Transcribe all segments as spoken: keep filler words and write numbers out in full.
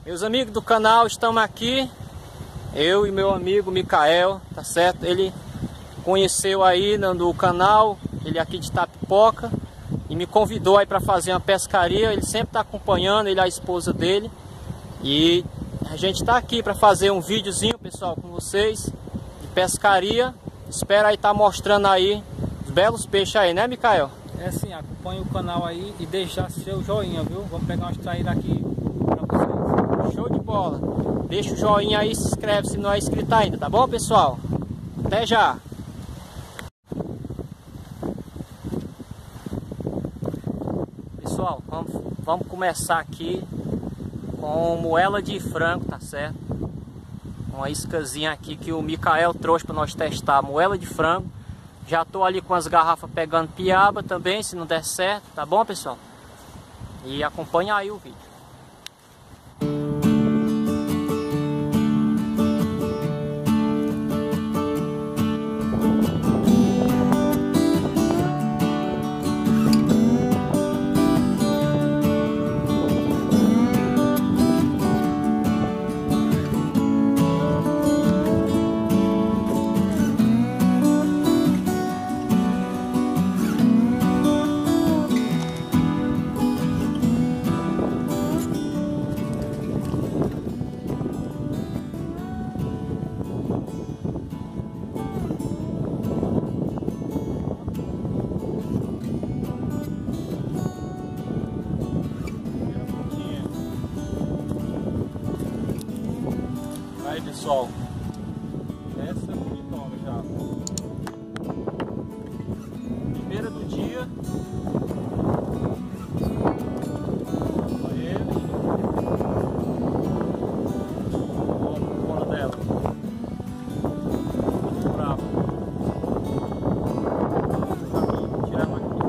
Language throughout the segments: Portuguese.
Meus amigos do canal, estamos aqui, eu e meu amigo Micael, tá certo? Ele conheceu aí no canal, ele é aqui de Itapipoca, e me convidou aí para fazer uma pescaria. Ele sempre está acompanhando, ele e a esposa dele, e a gente está aqui para fazer um videozinho, pessoal, com vocês de pescaria. Espero aí estar tá mostrando aí os belos peixes aí, né, Micael? É assim, acompanhe o canal aí e deixa seu joinha, viu? Vamos pegar umas traíras aqui para vocês. Show de bola! Deixa o joinha aí e se inscreve se não é inscrito ainda, tá bom, pessoal? Até já! Pessoal, vamos, vamos começar aqui com moela de frango, tá certo? Uma iscazinha aqui que o Micael trouxe para nós testar, moela de frango. Já tô ali com as garrafas pegando piaba também, se não der certo, tá bom, pessoal? E acompanha aí o vídeo. Aí, pessoal, essa bonitona já. Primeira do dia. Olha ele. Olha a bola dela. Muito brava. Tirar ela aqui.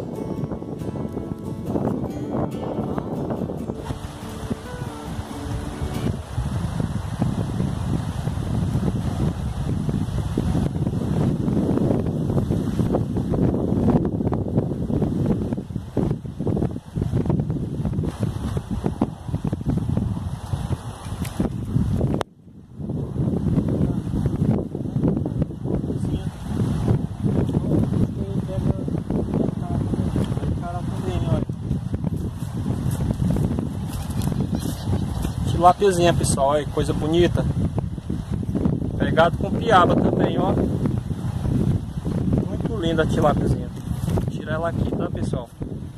Tilápiazinha, pessoal, olha que coisa bonita. Pegado com piaba também, ó. Muito linda a tilápiazinha. Tira ela aqui, tá, pessoal?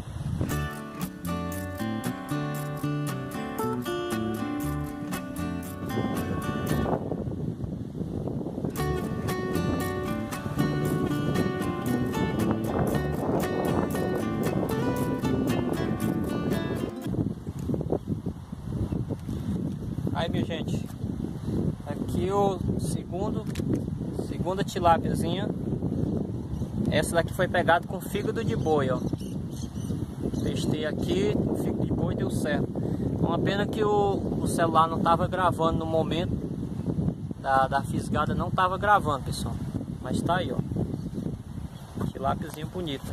Aí, minha gente, aqui o segundo, segunda tilápiazinha. Essa daqui foi pegada com fígado de boi, ó. Testei aqui, o fígado de boi deu certo. Uma pena que o, o celular não estava gravando no momento da, da fisgada, não estava gravando, pessoal. Mas tá aí, ó. Tilápiazinha bonita.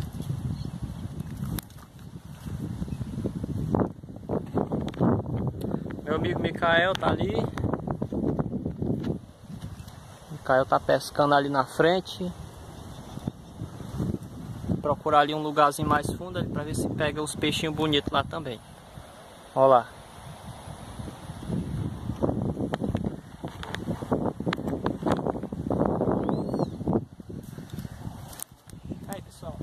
Meu amigo Micael tá ali. Micael tá pescando ali na frente. Vou procurar ali um lugarzinho mais fundo ali pra ver se pega os peixinhos bonitos lá também. Olha lá. Aí, pessoal.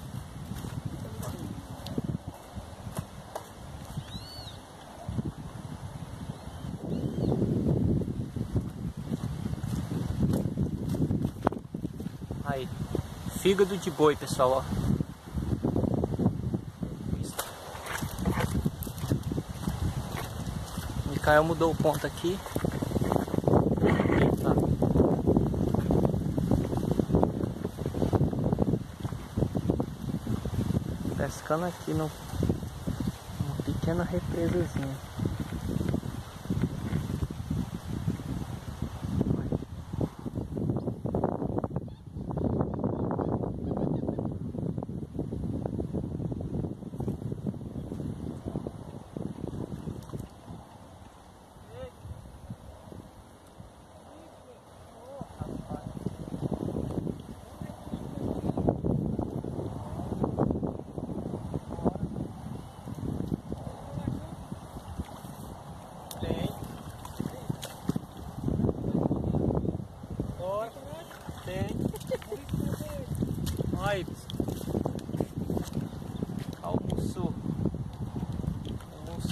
Aí, fígado de boi, pessoal, ó. O Micael mudou o ponto aqui. Tá. Pescando aqui no, numa pequena represazinha.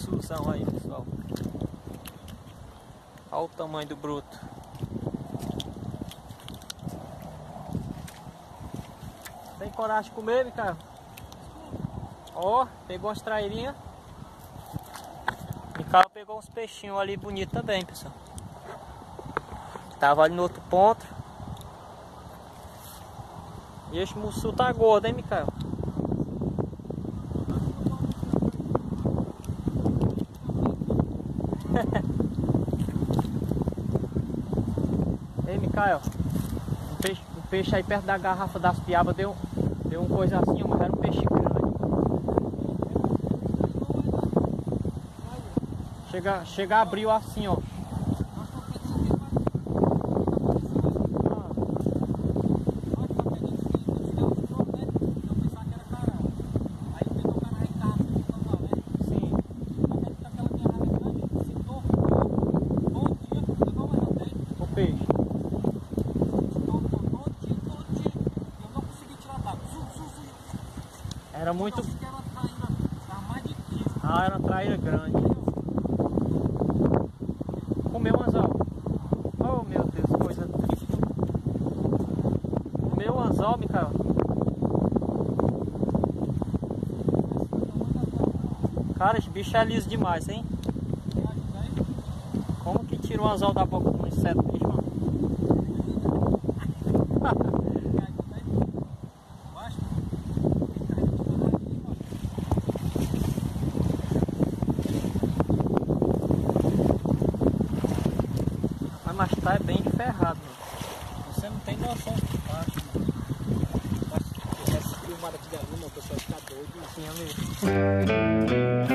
piruçuzão aí, pessoal. Olha o tamanho do bruto. Tem coragem de comer, Micael? Ó, pegou umas trairinhas. Micael pegou uns peixinhos ali bonitos também, pessoal. Tava ali no outro ponto. E esse mussu tá gordo, hein, Micael? Ei, Micael, um peixe, um peixe aí perto da garrafa das piabas deu, deu uma coisa assim, ó, mas era um peixe grande. Chega, chega abriu assim, ó. Era muito... Ah, era uma traíra grande. Comeu um anzol. Oh, meu Deus, coisa triste. Comeu um anzol, Micael. Cara, esse bicho é liso demais, hein? Como que tira o anzol da boca com um inseto, bicho, mano? Mas tá é bem ferrado, mano. Você não tem noção de baixo, mano. Se tivesse filmado aqui dali, meu pessoal ficar doido. Sim, amigo.